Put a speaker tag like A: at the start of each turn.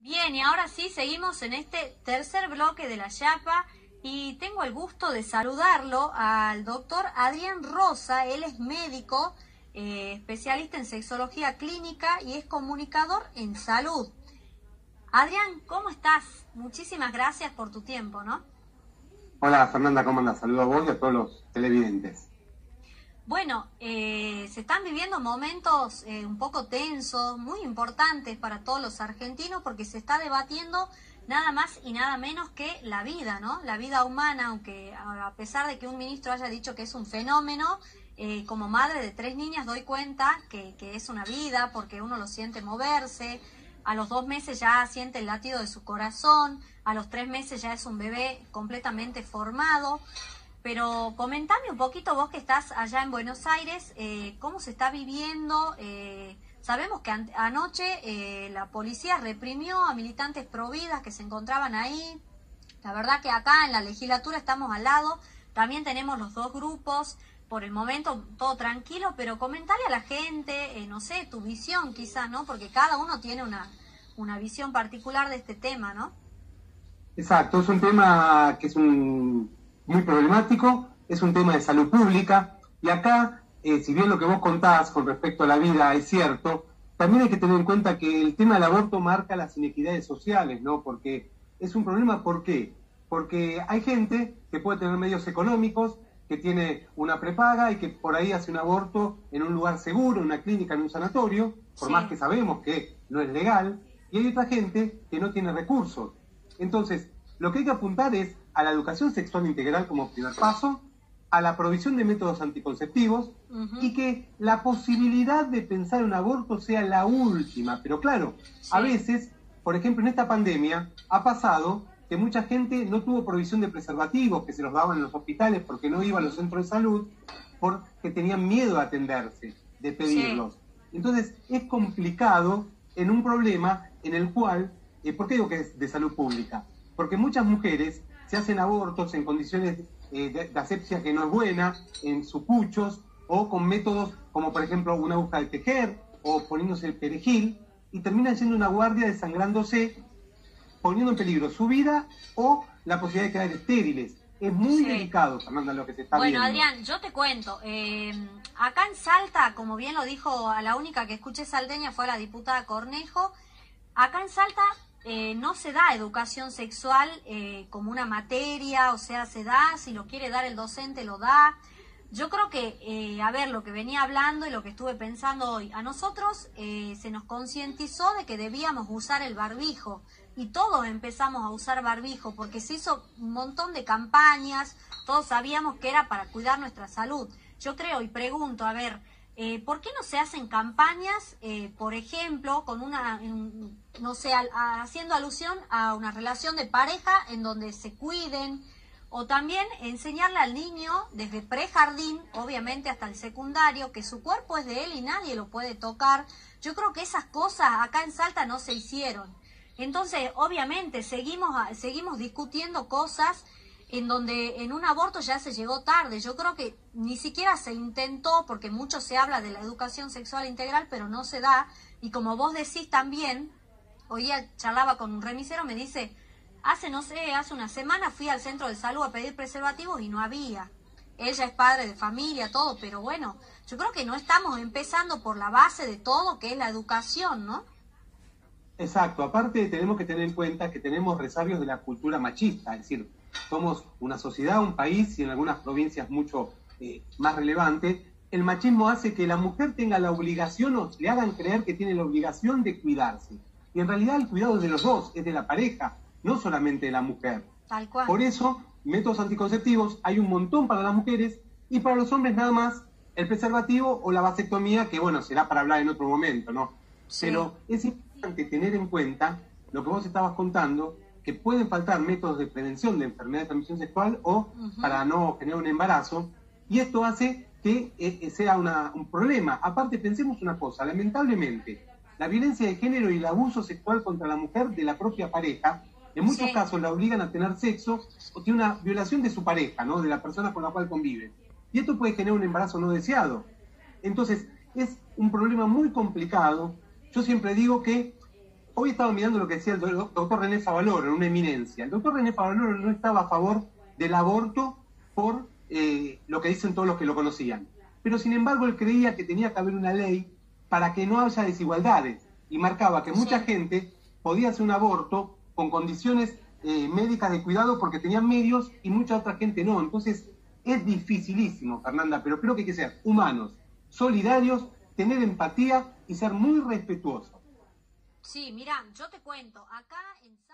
A: Bien, y ahora sí, seguimos en este tercer bloque de La Chapa y tengo el gusto de saludarlo al doctor Adrián Rosa. Él es médico, especialista en sexología clínica y es comunicador en salud. Adrián, ¿cómo estás? Muchísimas gracias por tu tiempo, ¿no?
B: Hola Fernanda, ¿cómo andas? Saludos a vos y a todos los televidentes.
A: Bueno, se están viviendo momentos un poco tensos, muy importantes para todos los argentinos porque se está debatiendo nada más y nada menos que la vida, ¿no? La vida humana, aunque a pesar de que un ministro haya dicho que es un fenómeno, como madre de 3 niñas doy cuenta que es una vida porque uno lo siente moverse, a los 2 meses ya siente el latido de su corazón, a los 3 meses ya es un bebé completamente formado. Pero comentame un poquito, vos que estás allá en Buenos Aires, cómo se está viviendo. Sabemos que anoche la policía reprimió a militantes providas que se encontraban ahí. La verdad que acá en la legislatura estamos al lado, también tenemos los dos grupos, por el momento todo tranquilo, pero comentale a la gente, no sé, tu visión quizás, ¿no? Porque cada uno tiene una visión particular de este tema, ¿no?
B: Exacto, es un tema que es muy problemático, es un tema de salud pública, y acá, si bien lo que vos contás con respecto a la vida es cierto, también hay que tener en cuenta que el tema del aborto marca las inequidades sociales, ¿no? Porque es un problema, ¿por qué? Porque hay gente que puede tener medios económicos, que tiene una prepaga y que por ahí hace un aborto en un lugar seguro, en una clínica, en un sanatorio, por más que sabemos que no es legal, y hay otra gente que no tiene recursos. Entonces, lo que hay que apuntar es a la educación sexual integral como primer paso, a la provisión de métodos anticonceptivos y que la posibilidad de pensar un aborto sea la última. Pero claro, a veces, por ejemplo, en esta pandemia ha pasado que mucha gente no tuvo provisión de preservativos que se los daban en los hospitales porque no iba a los centros de salud, porque tenían miedo a atenderse, de pedirlos. Entonces, es complicado en un problema en el cual, ¿por qué digo que es de salud pública? Porque muchas mujeres se hacen abortos en condiciones de asepsia que no es buena, en supuchos, o con métodos como por ejemplo una aguja de tejer, o poniéndose el perejil, y terminan siendo una guardia desangrándose, poniendo en peligro su vida o la posibilidad de quedar estériles. Es muy delicado, Fernanda, lo que se está viendo.
A: Bueno, Adrián, yo te cuento. Acá en Salta, como bien lo dijo, a la única que escuché salteña fue a la diputada Cornejo. Acá en Salta no se da educación sexual como una materia, o sea, se da, si lo quiere dar el docente, lo da. Yo creo que, a ver, lo que venía hablando y lo que estuve pensando hoy, a nosotros se nos concientizó de que debíamos usar el barbijo y todos empezamos a usar barbijo porque se hizo un montón de campañas, todos sabíamos que era para cuidar nuestra salud. Yo creo y pregunto, a ver, ¿por qué no se hacen campañas, por ejemplo, con no sé, haciendo alusión a una relación de pareja en donde se cuiden? O también enseñarle al niño desde prejardín, obviamente hasta el secundario, que su cuerpo es de él y nadie lo puede tocar. Yo creo que esas cosas acá en Salta no se hicieron. Entonces, obviamente, seguimos discutiendo cosas en donde en un aborto ya se llegó tarde. Yo creo que ni siquiera se intentó, porque mucho se habla de la educación sexual integral, pero no se da. Y como vos decís también, hoy charlaba con un remisero, me dice, hace una semana fui al centro de salud a pedir preservativos y no había. Ella es padre de familia, todo, pero bueno, yo creo que no estamos empezando por la base de todo, que es la educación, ¿no?
B: Exacto, aparte tenemos que tener en cuenta que tenemos resabios de la cultura machista, es decir, somos una sociedad, un país y en algunas provincias mucho más relevante. El machismo hace que la mujer tenga la obligación o le hagan creer que tiene la obligación de cuidarse. Y en realidad el cuidado es de los dos, es de la pareja, no solamente de la mujer.
A: Tal cual.
B: Por eso, métodos anticonceptivos hay un montón para las mujeres y para los hombres nada más el preservativo o la vasectomía, que bueno, será para hablar en otro momento, ¿no? Sí. Pero es importante tener en cuenta lo que vos estabas contando, que pueden faltar métodos de prevención de enfermedad de transmisión sexual o para no generar un embarazo, y esto hace que sea un problema. Aparte, pensemos una cosa, lamentablemente, la violencia de género y el abuso sexual contra la mujer de la propia pareja, en muchos casos la obligan a tener sexo o tiene una violación de su pareja, ¿no? De la persona con la cual convive. Y esto puede generar un embarazo no deseado. Entonces, es un problema muy complicado. Yo siempre digo que Hoy estaba mirando lo que decía el doctor René Favaloro, en una eminencia. El doctor René Favaloro no estaba a favor del aborto por lo que dicen todos los que lo conocían. Pero sin embargo él creía que tenía que haber una ley para que no haya desigualdades y marcaba que mucha gente podía hacer un aborto con condiciones médicas de cuidado porque tenían medios y mucha otra gente no. Entonces es dificilísimo, Fernanda, pero creo que hay que ser humanos, solidarios, tener empatía y ser muy respetuosos.
A: Sí, mira, yo te cuento, acá en